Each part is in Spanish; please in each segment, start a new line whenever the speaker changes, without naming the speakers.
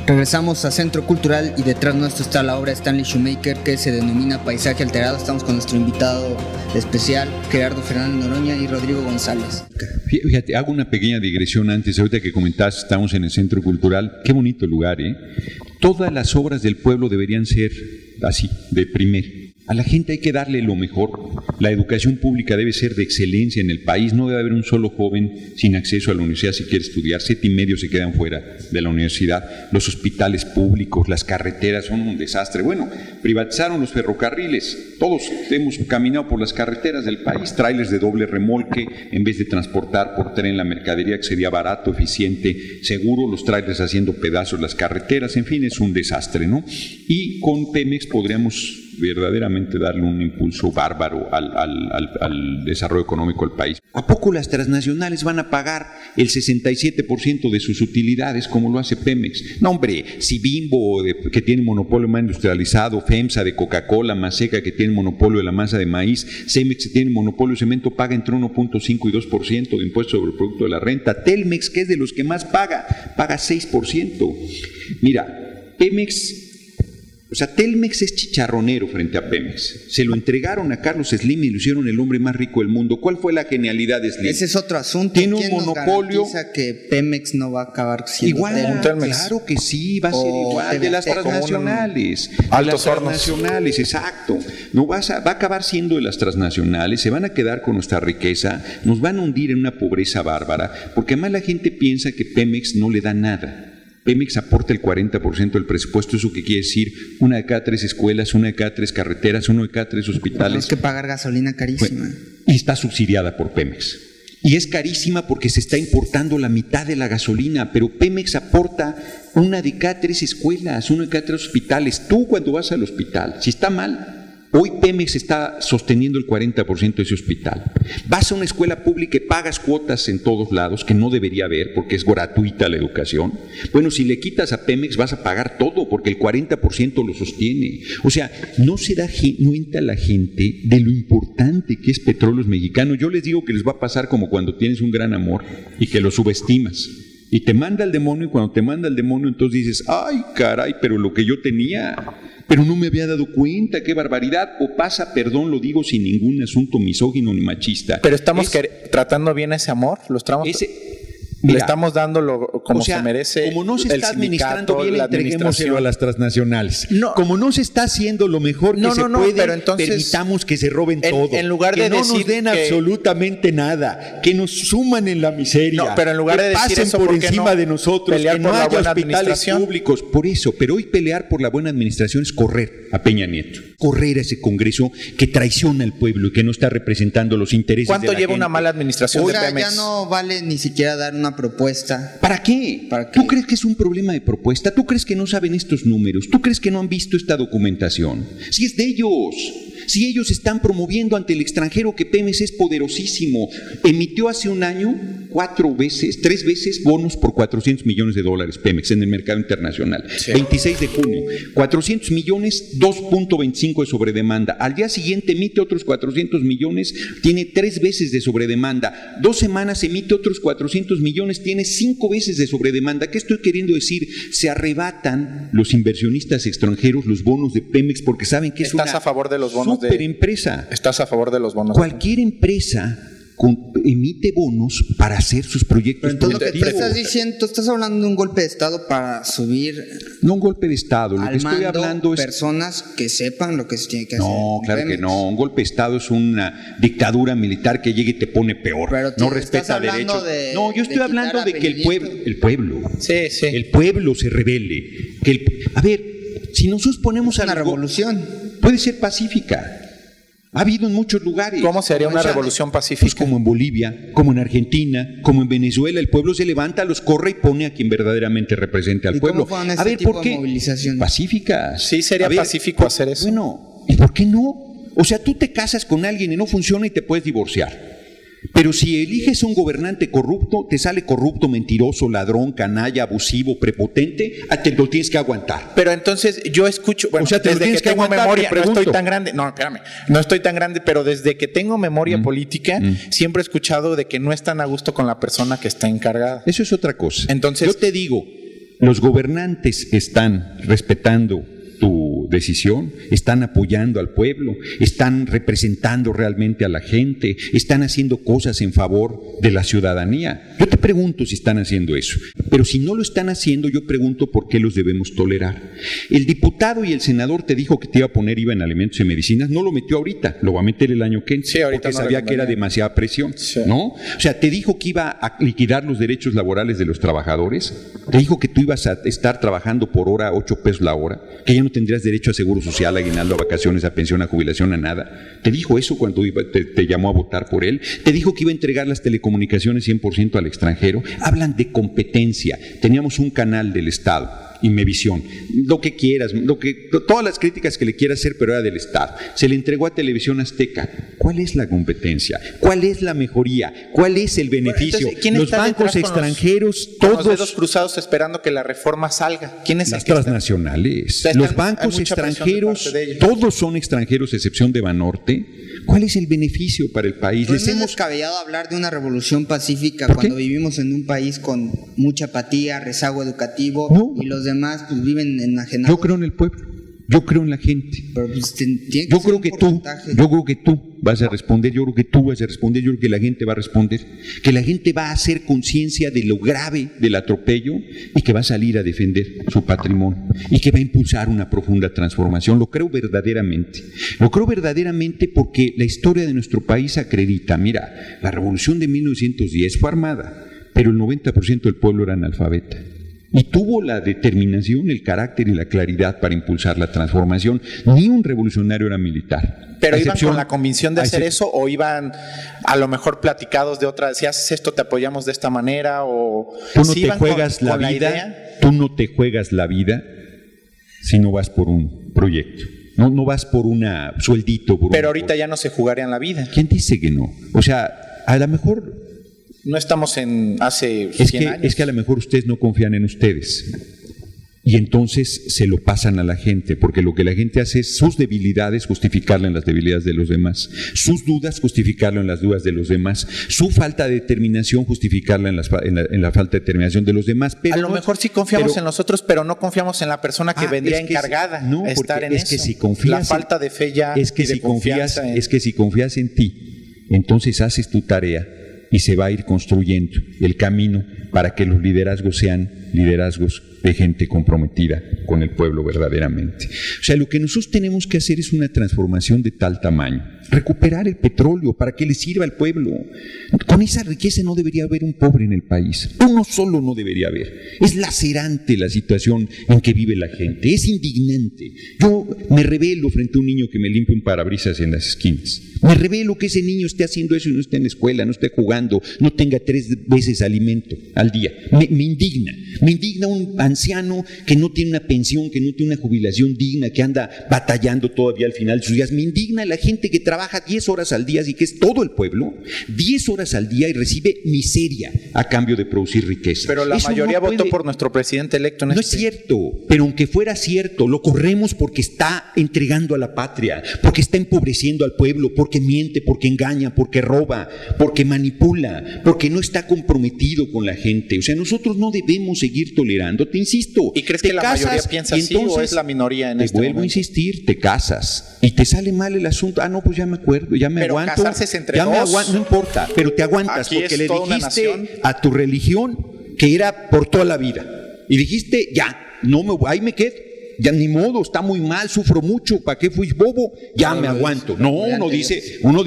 Regresamos a Centro Cultural y detrás nuestro está la obra de Stanley Shoemaker que se denomina Paisaje Alterado. Estamos con nuestro invitado especial, Gerardo Fernández Noroña y Rodrigo González.
Fíjate, hago una pequeña digresión antes, ahorita que comentaste, estamos en el Centro Cultural. Qué bonito lugar, ¿eh? Todas las obras del pueblo deberían ser así, de primer. A la gente hay que darle lo mejor. La educación pública debe ser de excelencia en el país. No debe haber un solo joven sin acceso a la universidad si quiere estudiar. 7,5 se quedan fuera de la universidad. Los hospitales públicos, las carreteras son un desastre. Bueno, privatizaron los ferrocarriles. Todos hemos caminado por las carreteras del país. Trailers de doble remolque en vez de transportar por tren la mercadería, que sería barato, eficiente, seguro. Los trailers haciendo pedazos las carreteras. En fin, es un desastre, ¿no? Y con Pemex podríamos verdaderamente darle un impulso bárbaro al desarrollo económico del país. ¿A poco las transnacionales van a pagar el 67% de sus utilidades como lo hace Pemex? No, hombre, si Bimbo, que tiene monopolio más industrializado, FEMSA de Coca-Cola, Maseca, que tiene monopolio de la masa de maíz, Cemex, que tiene monopolio de cemento, paga entre 1.5 y 2% de impuesto sobre el producto de la renta. Telmex, que es de los que más paga 6%. Mira, Pemex... O sea, Telmex es chicharronero frente a Pemex. Se lo entregaron a Carlos Slim y lo hicieron el hombre más rico del mundo. ¿Cuál fue la genialidad de Slim?
Ese es otro asunto.
Tiene un
¿Quién
monopolio.
nos garantiza que Pemex no va a acabar siendo
igual?
Telmex?
Claro que sí, va a ser igual. De las transnacionales.
Altos
de las transnacionales, exacto. No va a acabar siendo de las transnacionales. Se van a quedar con nuestra riqueza. Nos van a hundir en una pobreza bárbara. Porque además la gente piensa que Pemex no le da nada. Pemex aporta el 40% del presupuesto, ¿eso qué quiere decir? 1 de cada 3 escuelas, 1 de cada 3 carreteras, 1 de cada 3 hospitales.
Tenemos que pagar gasolina carísima.
Bueno, y está subsidiada por Pemex. Y es carísima porque se está importando la mitad de la gasolina, pero Pemex aporta 1 de cada 3 escuelas, 1 de cada 3 hospitales. Tú cuando vas al hospital, si está mal, hoy Pemex está sosteniendo el 40% de ese hospital. Vas a una escuela pública y pagas cuotas en todos lados, que no debería haber porque es gratuita la educación. Bueno, si le quitas a Pemex vas a pagar todo porque el 40% lo sostiene. O sea, no se da cuenta la gente de lo importante que es Petróleos Mexicanos. Yo les digo que les va a pasar como cuando tienes un gran amor y que lo subestimas. Y te manda el demonio, y cuando te manda el demonio entonces dices, ay caray, pero lo que yo tenía... Pero no me había dado cuenta, qué barbaridad. O pasa, perdón, lo digo sin ningún asunto misógino ni machista.
Pero estamos tratando bien ese amor, lo estamos... Mira, le estamos dando como se merece.
Como no se está administrando bien,
la
entreguémoselo a las transnacionales. No, como no se está haciendo lo mejor que se puede, pero entonces, permitamos que se roben todo.
En lugar de
que no
decir
nos den absolutamente nada, que nos suman en la miseria.
No, pero en lugar de decir eso,
por encima de nosotros, que no haya hospitales públicos. Por eso, pero hoy pelear por la buena administración es correr a Peña Nieto. Correr a ese Congreso que traiciona al pueblo y que no está representando los intereses de la gente.
¿Cuánto lleva una mala administración de Pemex?
Ya no vale ni siquiera dar una propuesta.
¿Para qué? ¿Tú crees que es un problema de propuesta? ¿Tú crees que no saben estos números? ¿Tú crees que no han visto esta documentación? Si es de ellos, si ellos están promoviendo ante el extranjero que Pemex es poderosísimo. Emitió hace un año 3 veces bonos por $400 millones Pemex en el mercado internacional. Sí. 26 de junio, 400 millones, 2.25 de sobredemanda. Al día siguiente emite otros 400 millones, tiene 3 veces de sobredemanda. 2 semanas emite otros 400 millones, tiene 5 veces de sobredemanda. ¿Qué estoy queriendo decir? Se arrebatan los inversionistas extranjeros los bonos de Pemex porque saben que es una
a favor de los bonos
superempresa.
¿Estás a favor de los bonos?
Cualquier empresa emite bonos para hacer sus proyectos.
Pero entonces lo que estás diciendo, estás hablando de un golpe de Estado para subir.
No un golpe de Estado, lo que estoy hablando es
personas que sepan lo que se tiene que hacer.
No, claro que no. Un golpe de Estado es una dictadura militar que llega y te pone peor.
Pero
no respeta derechos. No, yo estoy hablando de que el pueblo, el pueblo se rebele. A ver, si nosotros ponemos
una revolución,
puede ser pacífica. Ha habido en muchos lugares.
¿Cómo se haría una revolución pacífica?
Pues como en Bolivia, como en Argentina, como en Venezuela. El pueblo se levanta, los corre y pone a quien verdaderamente represente al pueblo.
¿Cómo fueron este tipo de movilizaciones?
Pacíficas.
Sí, sería pacífico hacer eso.
Bueno, ¿y por qué no? O sea, tú te casas con alguien y no funciona y te puedes divorciar. Pero si eliges un gobernante corrupto, te sale corrupto, mentiroso, ladrón, canalla, abusivo, prepotente, te lo tienes que aguantar.
Pero entonces yo escucho, bueno, o sea, desde que tengo memoria, no estoy tan grande, no estoy tan grande, pero desde que tengo memoria política, siempre he escuchado de que no están a gusto con la persona que está encargada.
Eso es otra cosa.
Entonces,
yo te digo, los gobernantes están respetando tu decisión, están apoyando al pueblo, están representando realmente a la gente, están haciendo cosas en favor de la ciudadanía. Yo te pregunto si están haciendo eso, pero si no lo están haciendo, yo pregunto por qué los debemos tolerar. El diputado y el senador te dijo que te iba a poner IVA en alimentos y medicinas, no lo metió ahorita, lo va a meter el año que entra,
sí, ahorita
porque
no
sabía que era demasiada presión, sí. ¿No? O sea, te dijo que iba a liquidar los derechos laborales de los trabajadores, te dijo que tú ibas a estar trabajando por hora 8 pesos la hora, que ya no tendrías derecho a seguro social, a aguinaldo, a vacaciones, a pensión, a jubilación, a nada. Te dijo eso cuando te llamó a votar por él. Te dijo que iba a entregar las telecomunicaciones 100% al extranjero. Hablan de competencia. Teníamos un canal del Estado, Imevisión, lo que quieras, todas las críticas que le quieras hacer, pero era del Estado. Se le entregó a Televisión Azteca. ¿Cuál es la competencia? ¿Cuál es la mejoría? ¿Cuál es el beneficio?
Entonces,
los bancos extranjeros, todos
los dedos cruzados esperando que la reforma salga. ¿Quién es
las transnacionales? Los bancos extranjeros, todos son extranjeros, excepción de Banorte. ¿Cuál es el beneficio para el país?
Les hemos descabellado hablar de una revolución pacífica cuando vivimos en un país con mucha apatía, rezago educativo, y los demás pues viven enajenados.
Yo creo en el pueblo, yo creo en la gente.
Pero pues
yo creo que tú vas a responder, yo creo que la gente va a responder, que la gente va a hacer conciencia de lo grave del atropello y que va a salir a defender su patrimonio y que va a impulsar una profunda transformación. Lo creo verdaderamente porque la historia de nuestro país acredita, mira, la revolución de 1910 fue armada, pero el 90% del pueblo era analfabeta. Y tuvo la determinación, el carácter y la claridad para impulsar la transformación. Ni un revolucionario era militar.
¿Pero iban con la convicción de hacer eso o iban a lo mejor platicados de otra, si haces esto te apoyamos de esta manera? O
tú no te juegas la vida, tú no te juegas la vida si no vas por un proyecto. No vas por una sueldito.
Pero ahorita ya no se jugarían la vida.
¿Quién dice que no? O sea, a lo mejor...
No estamos en hace 100 años.
Es que a lo mejor ustedes no confían en ustedes y entonces se lo pasan a la gente, porque lo que la gente hace es sus debilidades justificarla en las debilidades de los demás, sus dudas justificarlo en las dudas de los demás, su falta de determinación justificarla en la falta de determinación de los demás. Pero
a lo mejor sí confiamos en nosotros, pero no confiamos en la persona que vendría encargada de estar en eso.
Que si confías,
la falta de fe ya
es que si confías en ti, entonces haces tu tarea y se va a ir construyendo el camino para que los liderazgos sean liderazgos de gente comprometida con el pueblo verdaderamente. O sea, lo que nosotros tenemos que hacer es una transformación de tal tamaño. Recuperar el petróleo para que le sirva al pueblo. Con esa riqueza no debería haber un pobre en el país. Uno solo no debería haber. Es lacerante la situación en que vive la gente. Es indignante. Yo me rebelo frente a un niño que me limpia un parabrisas en las esquinas. Me revelo que ese niño esté haciendo eso y no esté en la escuela, no esté jugando, no tenga 3 veces alimento al día. Me indigna. Me indigna un anciano que no tiene una pensión, que no tiene una jubilación digna, que anda batallando todavía al final de sus días. Me indigna la gente que trabaja 10 horas al día, y que es todo el pueblo, 10 horas al día y recibe miseria a cambio de producir riqueza.
Pero la mayoría votó por nuestro presidente electo.
No es cierto, pero aunque fuera cierto, lo corremos porque está entregando a la patria, porque está empobreciendo al pueblo, porque miente, porque engaña, porque roba, porque manipula, porque no está comprometido con la gente. O sea, nosotros no debemos seguir tolerando, te insisto.
¿Y crees que la mayoría piensa así o es la minoría en este momento?
Te vuelvo a insistir, te casas y te sale mal el asunto. No, pues ya me acuerdo, ya me aguanto.
Pero casarse es entre
ya
dos.
Me aguanto, no importa, pero te aguantas
aquí
porque le dijiste a tu religión que era por toda la vida. Y dijiste, ya, ahí me quedo. Ya ni modo, está muy mal, sufro mucho, ¿para qué fui bobo? Ya me aguanto. No, uno dice,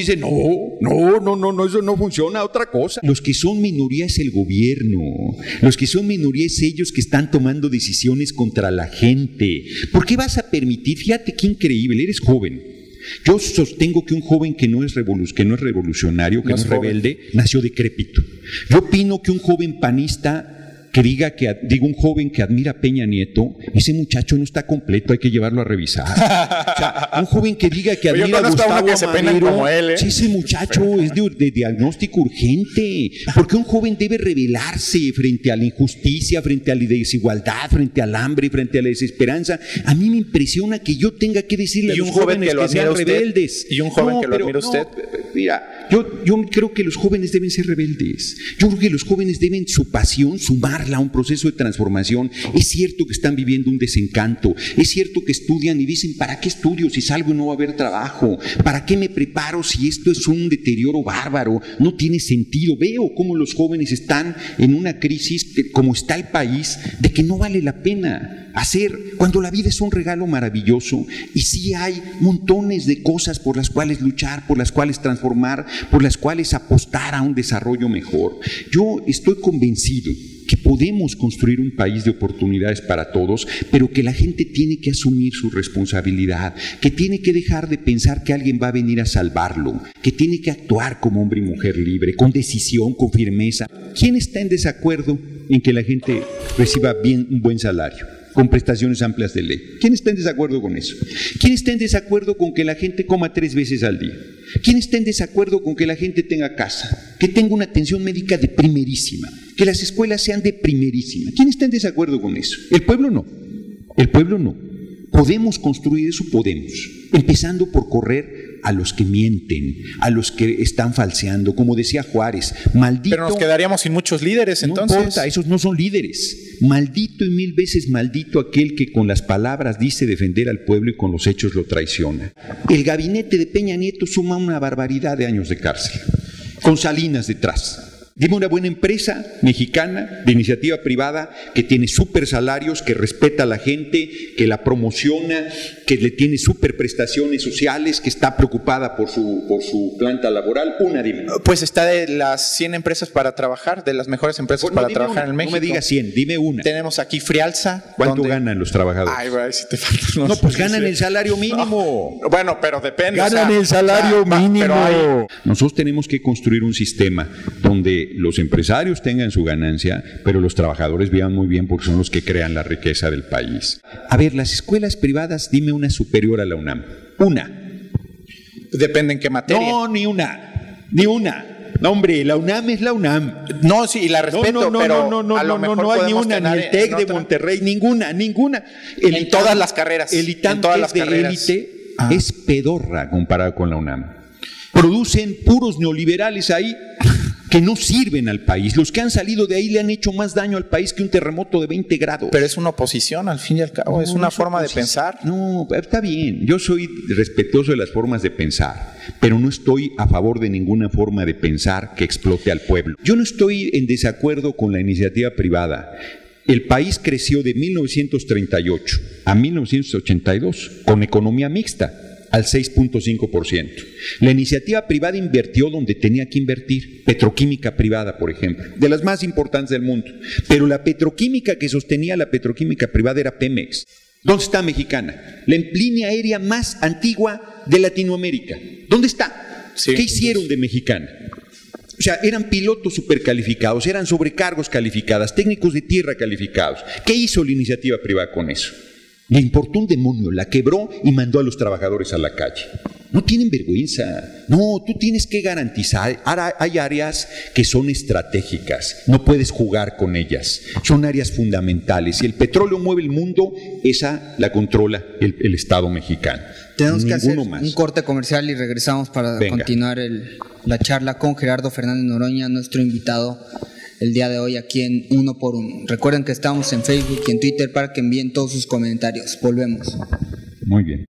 no, eso no funciona, otra cosa. Los que son minoría es el gobierno, los que son minoría es ellos que están tomando decisiones contra la gente. ¿Por qué vas a permitir? Fíjate qué increíble, eres joven. Yo sostengo que un joven que no es revolucionario, que no es rebelde, nació decrépito. Yo opino que un joven panista que un joven que admira a Peña Nieto, ese muchacho no está completo, hay que llevarlo a revisar. O sea, un joven que diga que admira a Gustavo Amadero, ese muchacho es de diagnóstico urgente, porque un joven debe rebelarse frente a la injusticia, frente a la desigualdad, frente al hambre, frente a la desesperanza. A mí me impresiona que yo tenga que decirle a los jóvenes que sean rebeldes.
¿Y un joven que lo admira usted?
Mira, Yo creo que los jóvenes deben ser rebeldes. Yo creo que los jóvenes deben su pasión sumarla a un proceso de transformación. Es cierto que están viviendo un desencanto. Es cierto que estudian y dicen, ¿para qué estudio si salgo y no va a haber trabajo? ¿Para qué me preparo si esto es un deterioro bárbaro? No tiene sentido. Veo cómo los jóvenes están en una crisis, como está el país, de que no vale la pena hacer, cuando la vida es un regalo maravilloso y sí hay montones de cosas por las cuales luchar, por las cuales transformar, por las cuales apostar a un desarrollo mejor. Yo estoy convencido que podemos construir un país de oportunidades para todos, pero que la gente tiene que asumir su responsabilidad, que tiene que dejar de pensar que alguien va a venir a salvarlo, que tiene que actuar como hombre y mujer libre, con decisión, con firmeza. ¿Quién está en desacuerdo en que la gente reciba un buen salario, con prestaciones amplias de ley? ¿Quién está en desacuerdo con eso? ¿Quién está en desacuerdo con que la gente coma 3 veces al día? ¿Quién está en desacuerdo con que la gente tenga casa, que tenga una atención médica de primerísima, que las escuelas sean de primerísima? ¿Quién está en desacuerdo con eso? El pueblo no. El pueblo no. ¿Podemos construir eso? Podemos. Empezando por correr a los que mienten, a los que están falseando. Como decía Juárez, maldito...
Pero nos quedaríamos sin muchos líderes, entonces.
No importa, esos no son líderes. Maldito y 1000 veces maldito aquel que con las palabras dice defender al pueblo y con los hechos lo traiciona. El gabinete de Peña Nieto suma una barbaridad de años de cárcel, con Salinas detrás. Dime una buena empresa mexicana de iniciativa privada que tiene súper salarios, que respeta a la gente, que la promociona, que le tiene súper prestaciones sociales, que está preocupada por su planta laboral. Una, dime.
Pues está de las 100 empresas para trabajar, de las mejores empresas para trabajar en México.
No me digas 100, dime una.
Tenemos aquí Frialsa.
¿Cuánto ganan los trabajadores?
Ay, güey, si te falta.
No, pues ganan el salario mínimo.
No, bueno, pero depende.
Ganan el salario mínimo. Nosotros tenemos que construir un sistema donde los empresarios tengan su ganancia, pero los trabajadores vivan muy bien porque son los que crean la riqueza del país. A ver, las escuelas privadas, dime una superior a la UNAM. Una.
Depende en qué materia.
No, ni una. No, hombre, la UNAM es la UNAM.
No, sí, y la respeto, pero a lo mejor
no hay ni una, ni el TEC de Monterrey, ninguna.
En todas las carreras.
El ITAM, que es de élite, es pedorra comparado con la UNAM. Producen puros neoliberales ahí que no sirven al país. Los que han salido de ahí le han hecho más daño al país que un terremoto de 20 grados.
Pero es una oposición, al fin y al cabo, es una forma de pensar.
No, está bien, yo soy respetuoso de las formas de pensar, pero no estoy a favor de ninguna forma de pensar que explote al pueblo. Yo no estoy en desacuerdo con la iniciativa privada. El país creció de 1938 a 1982 con economía mixta, al 6.5%. La iniciativa privada invirtió donde tenía que invertir, petroquímica privada, por ejemplo, de las más importantes del mundo. Pero la petroquímica que sostenía la petroquímica privada era Pemex. ¿Dónde está Mexicana? La línea aérea más antigua de Latinoamérica. ¿Dónde está? Sí. ¿Qué hicieron de Mexicana? O sea, eran pilotos supercalificados, eran sobrecargos calificadas, técnicos de tierra calificados. ¿Qué hizo la iniciativa privada con eso? Le importó un demonio, la quebró y mandó a los trabajadores a la calle. No tienen vergüenza. No, tú tienes que garantizar. Ahora hay áreas que son estratégicas, no puedes jugar con ellas. Son áreas fundamentales. Si el petróleo mueve el mundo, esa la controla el Estado mexicano.
Tenemos que hacer un corte comercial y regresamos para continuar la charla con Gerardo Fernández Noroña, nuestro invitado el día de hoy aquí en Uno por Uno. Recuerden que estamos en Facebook y en Twitter para que envíen todos sus comentarios. Volvemos.
Muy bien.